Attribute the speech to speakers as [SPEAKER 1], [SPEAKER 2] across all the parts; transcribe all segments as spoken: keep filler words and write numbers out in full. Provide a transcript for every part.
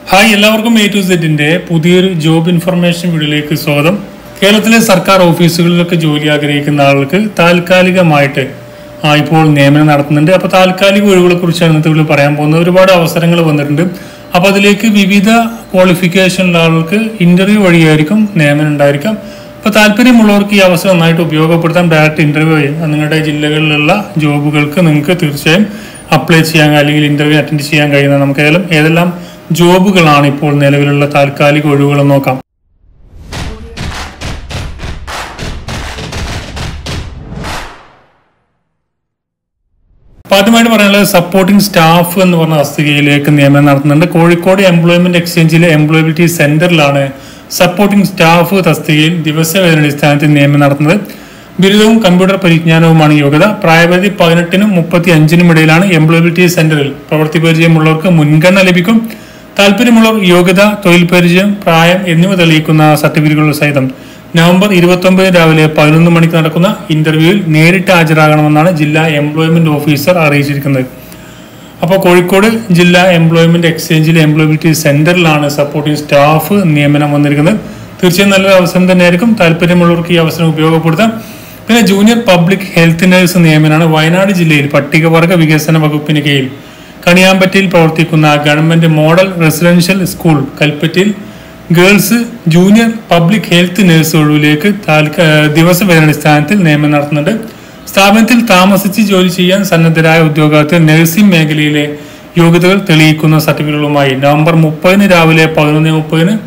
[SPEAKER 1] Hi, എല്ലാവർക്കും A to സെറ്റിന്റെ പുതിയൊരു ജോബ് ഇൻഫർമേഷൻ വീഡിയോയിലേക്ക് സ്വാഗതം. കേരളത്തിലെ സർക്കാർ ഓഫീസുകളിലൊക്കെ ജോലി ആഗ്രഹിക്കുന്ന ആൾക്ക് താൽക്കാലികമായിട്ട് ഇപ്പോൾ നിയമനം നടത്തുന്നുണ്ട്. അപ്പോൾ താൽക്കാലിക ഒഴിവുകളെ കുറിച്ചാണ് ഇന്നത്തെ വീഡിയോ പറയാൻ പോകുന്നത്. ഒരുപാട് അവസരങ്ങൾ വന്നിട്ടുണ്ട്. അപ്പോൾ അതിലേക്ക് വിവിധ ക്വാളിഫിക്കേഷനുള്ള ആൾക്ക് ഇന്റർവ്യൂ വഴിയായിരിക്കും നിയമനം ഉണ്ടായിരിക്കാം. അപ്പോൾ താല്പര്യമുള്ളവർക്ക് ഈ അവസരം നന്നായിട്ട് ഉപയോഗപ്പെടുത്താൻ ഡയറക്റ്റ് ഇന്റർവ്യൂ വഴി നിങ്ങളുടെ ജില്ലകളിലുള്ള ജോബുകൾക്ക് നിങ്ങൾക്ക് തീർച്ചയായും അപ്ലൈ ചെയ്യാൻ അല്ലെങ്കിൽ ഇന്റർവ്യൂ അറ്റൻഡ് ചെയ്യാൻ കഴിയുന്ന നമുക്ക് ഏതെല്ലാം ഏതെല്ലാം ജോബുകളാണ് ഇപ്പോൾ നിലവിലുള്ള താൽക്കാലിക ഒഴിവുകൾ നോക്കാം. ആദ്യമായിട്ട് പറയാനുള്ളത് സപ്പോർട്ടിംഗ് സ്റ്റാഫ് എന്ന് പറഞ്ഞ തസ്തികയിലേക്ക് നിയമനം നടത്തുന്നുണ്ട്. കോഴിക്കോട് എംപ്ലോയ്മെന്റ് എക്സ്ചേഞ്ചിലെ എംപ്ലോയബിലിറ്റി സെന്ററിലാണ് സപ്പോർട്ടിംഗ് സ്റ്റാഫ് തസ്തികയിൽ ദിവസവേതന അടിസ്ഥാനത്തിൽ നിയമനം നടത്തുന്നത്. ബിരുദവും കമ്പ്യൂട്ടർ പരിജ്ഞാനവുമാണ് യോഗ്യത. പ്രായപരിധി പതിനെട്ടിനും മുപ്പത്തി അഞ്ചിനും ഇടയിലാണ്. എംപ്ലോയബിലിറ്റി സെന്ററിൽ പ്രവൃത്തി പരിചയമുള്ളവർക്ക് മുൻഗണന ലഭിക്കും. താല്പര്യമുള്ളവർ യോഗ്യത, തൊഴിൽ പരിചയം, പ്രായം എന്നിവ തെളിയിക്കുന്ന സർട്ടിഫിക്കറ്റുകൾ സഹിതം നവംബർ ഇരുപത്തി ഒമ്പത് രാവിലെ പതിനൊന്ന് മണിക്ക് നടക്കുന്ന ഇന്റർവ്യൂവിൽ നേരിട്ട് ഹാജരാകണമെന്നാണ് ജില്ലാ എംപ്ലോയ്മെന്റ് ഓഫീസർ അറിയിച്ചിരിക്കുന്നത്. അപ്പോൾ കോഴിക്കോട് ജില്ലാ എംപ്ലോയ്മെന്റ് എക്സ്ചേഞ്ചിലെ എംപ്ലോയബിലിറ്റി സെന്ററിലാണ് സപ്പോർട്ടിംഗ് സ്റ്റാഫ് നിയമനം വന്നിരിക്കുന്നത്. തീർച്ചയായും നല്ലൊരു അവസരം തന്നെയായിരിക്കും. താല്പര്യമുള്ളവർക്ക് ഈ അവസരം ഉപയോഗപ്പെടുത്താം. പിന്നെ ജൂനിയർ പബ്ലിക് ഹെൽത്ത് നഴ്സ് നിയമനമാണ്. വയനാട് ജില്ലയിൽ പട്ടികവർഗ വികസന വകുപ്പിന് കീഴിൽ കണിയാമ്പറ്റയിൽ പ്രവർത്തിക്കുന്ന ഗവൺമെന്റ് മോഡൽ റെസിഡൻഷ്യൽ സ്കൂൾ കൽപ്പറ്റയിൽ girls junior public health nurse ഒഴിവിലേക്ക് ദിവസവേതനാടിസ്ഥാനത്തിൽ നിയമനം നടത്തുന്നുണ്ട്. സ്ഥാപനത്തിൽ താമസിച്ച് ജോലി ചെയ്യാൻ സന്നദ്ധരായ ഉദ്യോഗാർത്ഥികൾ നഴ്സിംഗ് മേഖലയിലെ യോഗ്യതകൾ തെളിയിക്കുന്ന സർട്ടിഫിക്കറ്റുകളുമായി നവംബർ മുപ്പതിന് രാവിലെ പതിനൊന്ന് മുപ്പതിന്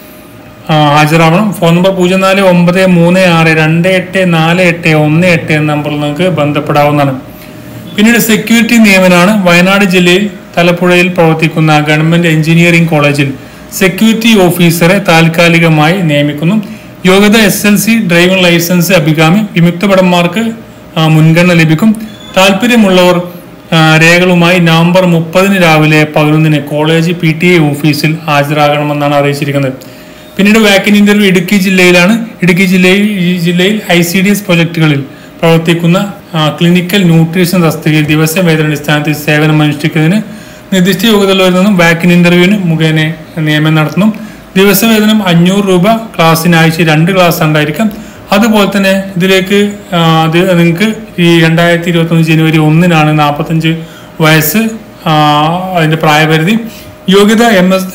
[SPEAKER 1] ഹാജരാവണം. ഫോൺ നമ്പർ പൂജ്യം നാല് ഒമ്പത് മൂന്ന് ആറ് രണ്ട് എട്ട് നാല് എട്ട് ഒന്ന് എട്ട് എന്ന നമ്പറിൽ നിങ്ങൾക്ക് ബന്ധപ്പെടാവുന്നതാണ്. പിന്നീട് സെക്യൂരിറ്റി നിയമനമാണ്. വയനാട് ജില്ലയിൽ തലപ്പുഴയിൽ പ്രവർത്തിക്കുന്ന ഗവൺമെന്റ് എഞ്ചിനീയറിംഗ് കോളേജിൽ സെക്യൂരിറ്റി ഓഫീസറെ താൽക്കാലികമായി നിയമിക്കുന്നു. യോഗ്യത S L C, driving licence, അഭികാമി. വിമുക്ത ഭടന്മാർക്ക് മുൻഗണന ലഭിക്കും. താല്പര്യമുള്ളവർ രേഖകളുമായി നവംബർ മുപ്പതിന് രാവിലെ പതിനൊന്നിന് കോളേജ് പി ടി എ ഓഫീസിൽ ഹാജരാകണമെന്നാണ് അറിയിച്ചിരിക്കുന്നത്. പിന്നീട് വാക്കന്റ് ഇന്റർവ്യൂ ഇടുക്കി ജില്ലയിലാണ്. ഇടുക്കി ജില്ലയിൽ ഈ ജില്ലയിൽ ഐ സി ഡി എസ് പ്രൊജക്ടുകളിൽ പ്രവർത്തിക്കുന്ന ക്ലിനിക്കൽ ന്യൂട്രീഷൻ തസ്തികയിൽ ദിവസവേതന അടിസ്ഥാനത്തിൽ സേവനം അനുഷ്ഠിക്കുന്നതിന് നിർദ്ദിഷ്ട യോഗ്യതകളിൽ നിന്നും വാക്കന്റ് ഇന്റർവ്യൂവിന് മുഖേന നിയമനം നടത്തുന്നു. ദിവസവേതനം അഞ്ഞൂറ് രൂപ. ക്ലാസ്സിന് ആഴ്ച രണ്ട് ക്ലാസ് ഉണ്ടായിരിക്കാം. അതുപോലെ തന്നെ ഇതിലേക്ക് അത് നിങ്ങൾക്ക് ഈ രണ്ടായിരത്തി ഇരുപത്തി ഒന്ന് ജനുവരി ഒന്നിനാണ് നാൽപ്പത്തഞ്ച് വയസ്സ് അതിന്റെ പ്രായപരിധി. യോഗ്യത M S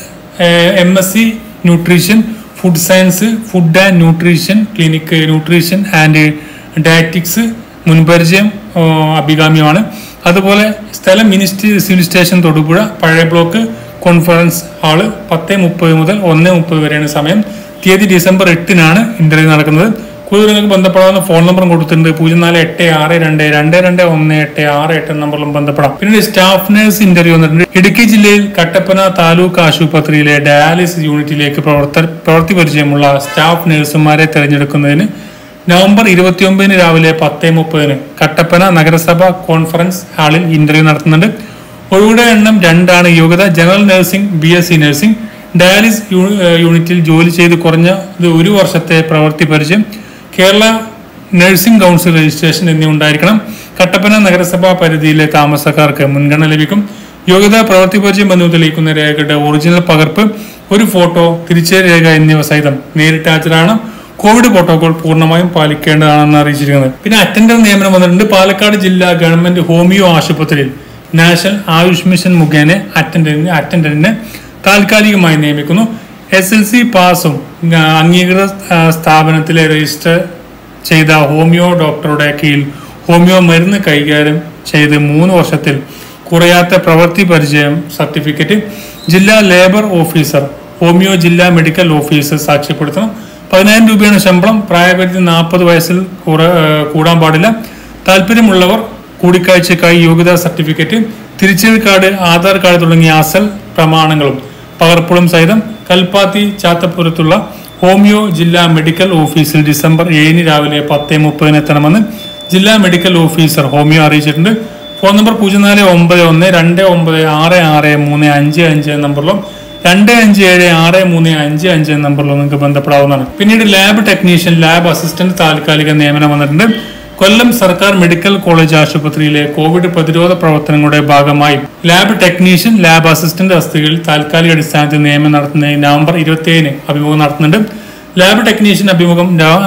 [SPEAKER 1] M S C nutrition, food science, food and nutrition, clinic nutrition and dietetics. മുൻപരിചയം അഭികാമ്യമാണ്. അതുപോലെ സ്ഥലം മിനിസ്ട്രി സിവിൽ സ്റ്റേഷൻ തൊടുപുഴ, പഴയ ബ്ലോക്ക് കോൺഫറൻസ് ഹാള്. പത്ത് മുപ്പത് മുതൽ ഒന്ന് മുപ്പത് വരെയാണ് സമയം. തീയതി ഡിസംബർ എട്ടിനാണ് ഇന്റർവ്യൂ നടക്കുന്നത്. കൂടുതൽ നിങ്ങൾക്ക് ബന്ധപ്പെടാവുന്ന ഫോൺ നമ്പറും കൊടുത്തിട്ടുണ്ട്. പൂജ്യം നാല് എട്ട് ആറ് രണ്ട് രണ്ട് രണ്ട് ഒന്ന് എട്ട് ആറ് എട്ട് നമ്പറിലും ബന്ധപ്പെടാം. പിന്നീട് സ്റ്റാഫ് നഴ്സ് ഇന്റർവ്യൂ വന്നിട്ടുണ്ട്. ഇടുക്കി ജില്ലയിൽ കട്ടപ്പന താലൂക്ക് ആശുപത്രിയിലെ ഡയാലിസിസ് യൂണിറ്റിലേക്ക് പ്രവർത്ത പ്രവൃത്തി പരിചയമുള്ള സ്റ്റാഫ് നഴ്സുമാരെ തിരഞ്ഞെടുക്കുന്നതിന് നവംബർ ഇരുപത്തി ഒമ്പതിന് രാവിലെ പത്ത് മുപ്പതിന് കട്ടപ്പന നഗരസഭ കോൺഫറൻസ് ഹാളിൽ ഇന്റർവ്യൂ നടത്തുന്നുണ്ട്. ഒഴിവുടെ എണ്ണം രണ്ടാണ്. യോഗ്യത general nursing, B S C nursing. Dialysis യൂണിറ്റിൽ ജോലി ചെയ്ത് കുറഞ്ഞ ഒരു വർഷത്തെ പ്രവൃത്തി പരിചയം, കേരള നഴ്സിംഗ് കൗൺസിൽ രജിസ്ട്രേഷൻ എന്നിവ ഉണ്ടായിരിക്കണം. കട്ടപ്പന നഗരസഭാ പരിധിയിലെ താമസക്കാർക്ക് മുൻഗണന ലഭിക്കും. യോഗ്യത, പ്രവൃത്തി പരിചയം എന്നിവ തെളിയിക്കുന്ന രേഖയുടെ ഒറിജിനൽ പകർപ്പ്, ഒരു ഫോട്ടോ, തിരിച്ചറിയൽ രേഖ എന്നിവ സഹിതം നേരിട്ട് ഹാജരാണ്. കോവിഡ് പ്രോട്ടോകോൾ പൂർണ്ണമായും പാലിക്കേണ്ടതാണെന്ന് അറിയിച്ചിരിക്കുന്നത്. പിന്നെ അറ്റൻഡർ നിയമനം വന്നിട്ടുണ്ട്. പാലക്കാട് ജില്ലാ ഗവൺമെന്റ് ഹോമിയോ ആശുപത്രിയിൽ നാഷണൽ ആയുഷ് മിഷൻ മുഖേന അറ്റൻഡറിന് അറ്റൻഡറിനെ താൽക്കാലികമായി നിയമിക്കുന്നു. എസ് എൽ സി പാസും അംഗീകൃത സ്ഥാപനത്തിലെ രജിസ്റ്റർ ചെയ്ത ഹോമിയോ ഡോക്ടറുടെ കീഴിൽ ഹോമിയോ മരുന്ന് കൈകാര്യം ചെയ്ത് മൂന്ന് വർഷത്തിൽ കുറയാത്ത പ്രവൃത്തി പരിചയം സർട്ടിഫിക്കറ്റ്. ജില്ലാ ലേബർ ഓഫീസർ, ഹോമിയോ ജില്ലാ മെഡിക്കൽ ഓഫീസർ സാക്ഷ്യപ്പെടുത്തണം. പതിനായിരം രൂപയാണ് ശമ്പളം. പ്രായപരിധി നാൽപ്പത് വയസ്സിൽ കൂടാൻ പാടില്ല. താല്പര്യമുള്ളവർ കൂടിക്കാഴ്ചക്കായി യോഗ്യതാ സർട്ടിഫിക്കറ്റ്, തിരിച്ചറിയൽ കാർഡ്, ആധാർ കാർഡ് തുടങ്ങിയ അസൽ പ്രമാണങ്ങളും പകർപ്പുകളും സഹിതം കൽപ്പാത്തി ചാത്തപ്പുരത്തുള്ള ഹോമിയോ ജില്ലാ മെഡിക്കൽ ഓഫീസിൽ ഡിസംബർ ഏഴിന് രാവിലെ പത്ത് മുപ്പതിന് എത്തണമെന്ന് ജില്ലാ മെഡിക്കൽ ഓഫീസർ ഹോമിയോ അറിയിച്ചിട്ടുണ്ട്. ഫോൺ നമ്പർ പൂജ്യം നാല് ഒമ്പത് ഒന്ന് രണ്ട് ഒമ്പത് ആറ് ആറ് മൂന്ന് അഞ്ച് അഞ്ച് നമ്പറിലും രണ്ട് അഞ്ച് ഏഴ് ആറ് മൂന്ന് അഞ്ച് അഞ്ച് നമ്പറിലും നിങ്ങൾക്ക് ബന്ധപ്പെടാവുന്നതാണ്. പിന്നീട് ലാബ് ടെക്നീഷ്യൻ, ലാബ് അസിസ്റ്റന്റ് താൽക്കാലിക നിയമനം വന്നിട്ടുണ്ട്. കൊല്ലം സർക്കാർ മെഡിക്കൽ കോളേജ് ആശുപത്രിയിലെ കോവിഡ് പ്രതിരോധ പ്രവർത്തനങ്ങളുടെ ഭാഗമായി ലാബ് ടെക്നീഷ്യൻ, ലാബ് അസിസ്റ്റന്റ് തസ്തികയിൽ താൽക്കാലിക അടിസ്ഥാനത്തിൽ നിയമനം നടത്തുന്നതിന് നവംബർ ഇരുപത്തിയേഴിന് അഭിമുഖം നടത്തുന്നുണ്ട്. ലാബ് ടെക്നീഷ്യൻ അഭിമുഖം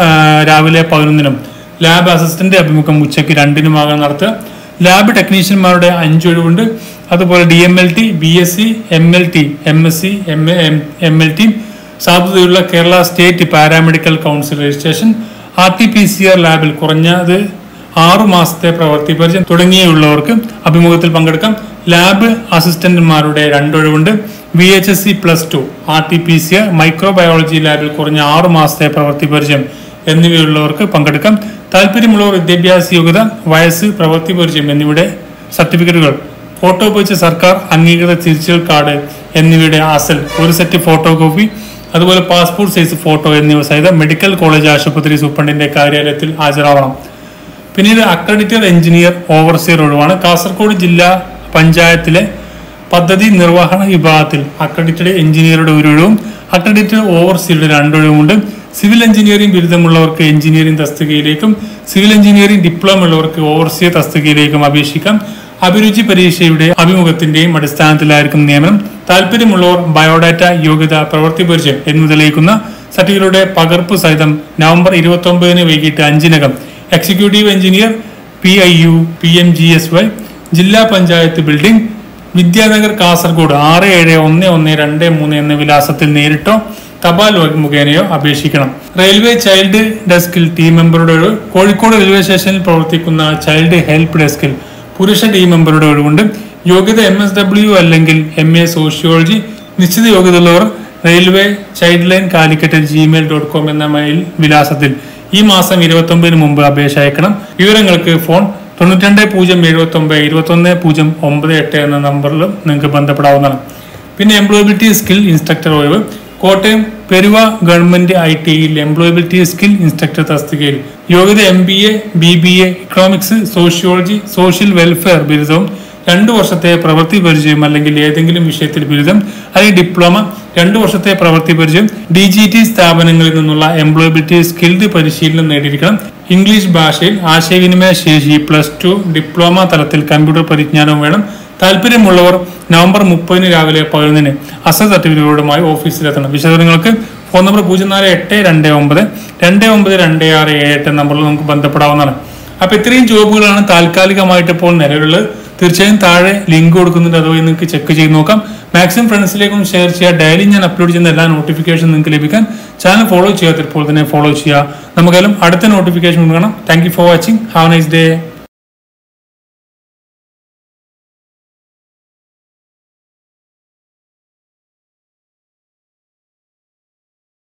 [SPEAKER 1] രാവിലെ പതിനൊന്നിനും ലാബ് അസിസ്റ്റന്റ് അഭിമുഖം ഉച്ചയ്ക്ക് രണ്ടിനുമാകാൻ നടത്തുക. ലാബ് ടെക്നീഷ്യന്മാരുടെ അഞ്ചൊഴിവുണ്ട്. അതുപോലെ D M L T, B S C, M L T, M S C, M M L T സാധ്യതയുള്ള Kerala state paramedical council registration, R T P C R ലാബിൽ കുറഞ്ഞത് ആറു മാസത്തെ പ്രവൃത്തി പരിചയം തുടങ്ങിയുള്ളവർക്ക് അഭിമുഖത്തിൽ പങ്കെടുക്കാം. ലാബ് അസിസ്റ്റന്റുമാരുടെ രണ്ടൊഴിവുണ്ട്. V H S C plus two, R T P C R, microbiology ലാബിൽ കുറഞ്ഞ ആറു മാസത്തെ പ്രവൃത്തി പരിചയം എന്നിവയുള്ളവർക്ക് പങ്കെടുക്കാം. താല്പര്യമുള്ളവർ വിദ്യാഭ്യാസ യോഗ്യത, വയസ്സ്, പ്രവൃത്തി പരിചയം എന്നിവയുടെ സർട്ടിഫിക്കറ്റുകൾ, ഫോട്ടോ പതിച്ച സർക്കാർ അംഗീകൃത തിരിച്ചൽ കാർഡ് എന്നിവയുടെ അസൽ ഒരു സെറ്റ് ഫോട്ടോ കോപ്പി, അതുപോലെ പാസ്പോർട്ട് സൈസ് ഫോട്ടോ എന്നിവ സഹിതം മെഡിക്കൽ കോളേജ് ആശുപത്രി സൂപ്രണ്ടിന്റെ കാര്യാലയത്തിൽ ഹാജരാവണം. പിന്നീട് അക്രഡിറ്റഡ് എഞ്ചിനീയർ ഓവർസിയർ ഒഴിവാണ്. കാസർഗോഡ് ജില്ലാ പഞ്ചായത്തിലെ പദ്ധതി നിർവഹണ വിഭാഗത്തിൽ അക്രഡിറ്റഡ് എഞ്ചിനീയറുടെ ഒരു ഒഴിവും അക്രഡിറ്റഡ് ഓവർസിയറുടെ രണ്ടൊഴിവുമുണ്ട്. സിവിൽ എഞ്ചിനീയറിംഗ് ബിരുദമുള്ളവർക്ക് എഞ്ചിനീയറിംഗ് തസ്തികയിലേക്കും സിവിൽ എഞ്ചിനീയറിംഗ് ഡിപ്ലോമ ഉള്ളവർക്ക് ഓവർസിയർ തസ്തികയിലേക്കും അപേക്ഷിക്കാം. അഭിരുചി പരീക്ഷയുടെ അഭിമുഖത്തിന്റെയും അടിസ്ഥാനത്തിലായിരിക്കും നിയമനം. താല്പര്യമുള്ളവർ ബയോഡാറ്റ, യോഗ്യത, പ്രവൃത്തി പരിചയം എന്നിവ തെളിയിക്കുന്ന സർട്ടിഫിക്കറ്റുകളുടെ പകർപ്പ് സഹിതം നവംബർ ഇരുപത്തി ഒമ്പതിന് വൈകിട്ട് അഞ്ചിനകം executive engineer, P I U, P M G S Y, ജില്ലാ പഞ്ചായത്ത് ബിൽഡിംഗ്, വിദ്യാനഗർ, കാസർഗോഡ് ആറ് ഏഴ് ഒന്ന് ഒന്ന് രണ്ട് മൂന്ന് എന്ന വിലാസത്തിൽ നേരിട്ടോ തപാൽ മുഖേനയോ അപേക്ഷിക്കണം. റെയിൽവേ ചൈൽഡ് ഡെസ്കിൽ ടീം മെമ്പറുടെ ഒഴിവ്. കോഴിക്കോട് റെയിൽവേ സ്റ്റേഷനിൽ പ്രവർത്തിക്കുന്ന ചൈൽഡ് ഹെൽപ്പ് ഡെസ്കിൽ പുരുഷ ടീം മെമ്പറുടെ ഒഴിവുണ്ട്. യോഗ്യത എം എസ് ഡബ്ല്യു അല്ലെങ്കിൽ എം എ സോഷ്യോളജി. നിശ്ചിത യോഗ്യതയുള്ളവർ railway child line Calicut Gmail dot com എന്ന മെയിൽ വിലാസത്തിൽ ഈ മാസം ഇരുപത്തി ഒമ്പതിന് മുമ്പ് അപേക്ഷ അയക്കണം. വിവരങ്ങൾക്ക് ഫോൺ തൊണ്ണൂറ്റി രണ്ട് പൂജ്യം എഴുപത്തി ഒമ്പത് ഇരുപത്തി ഒന്ന് പൂജ്യം ഒമ്പത് എട്ട് എന്ന നമ്പറിലും നിങ്ങൾക്ക് ബന്ധപ്പെടാവുന്നതാണ്. പിന്നെ എംപ്ലോയബിലിറ്റി സ്കിൽ ഇൻസ്ട്രക്ടർ ഒഴിവ്. കോട്ടയം പെരുവ ഗവൺമെന്റ് ഐ ടിയിൽ എംപ്ലോയബിലിറ്റി സ്കിൽ ഇൻസ്ട്രക്ടർ തസ്തികയിൽ യോഗ്യത M B A, B B A, economics, sociology, social welfare ബിരുദവും രണ്ടു വർഷത്തെ പ്രവൃത്തി പരിചയം അല്ലെങ്കിൽ ഏതെങ്കിലും വിഷയത്തിൽ ബിരുദം അല്ലെങ്കിൽ ഡിപ്ലോമ, രണ്ടു വർഷത്തെ പ്രവൃത്തി പരിചയം, ഡി ജി ടി സ്ഥാപനങ്ങളിൽ നിന്നുള്ള എംപ്ലോയബിലിറ്റി സ്കിൽഡ് പരിശീലനം നേടിയിരിക്കണം. ഇംഗ്ലീഷ് ഭാഷയിൽ ആശയവിനിമയ ശേഷി പ്ലസ് ടു, ഡിപ്ലോമ തലത്തിൽ കമ്പ്യൂട്ടർ പരിജ്ഞാനവും വേണം. താല്പര്യമുള്ളവർ നവംബർ മുപ്പതിന് രാവിലെ പതിനൊന്നിന് അസൽ സർട്ടിഫിക്കറ്റുകളുമായി ഓഫീസിലെത്തണം. വിശദങ്ങൾക്ക് ഫോൺ നമ്പർ പൂജ്യം നാല് എട്ട് രണ്ട് ഒമ്പത് രണ്ട് ഒമ്പത് രണ്ട് ആറ് ഏഴ് എട്ട് നമ്പറിൽ നമുക്ക് ബന്ധപ്പെടാവുന്നതാണ്. അപ്പൊ ഇത്രയും ജോബുകളാണ് താൽക്കാലികമായിട്ട് ഇപ്പോൾ നിലവിലുള്ളത്. തീർച്ചയായും താഴെ ലിങ്ക് കൊടുക്കുന്നുണ്ട്, അതുവഴി നിങ്ങൾക്ക് ചെക്ക് ചെയ്ത് നോക്കാം. മാക്സിമം ഫ്രണ്ട്സിലേക്കും ഷെയർ ചെയ്യുക. ഡെയിലി ഞാൻ അപ്ലോഡ് ചെയ്യുന്ന എല്ലാ നോട്ടിഫിക്കേഷൻ നിങ്ങൾക്ക് ലഭിക്കാൻ ചാനൽ ഫോളോ ചെയ്യാത്ത ഇപ്പോൾ തന്നെ ഫോളോ ചെയ്യുക. നമുക്കെല്ലാം അടുത്ത നോട്ടിഫിക്കേഷൻ കാണാം. Thank you for watching. Have a nice day.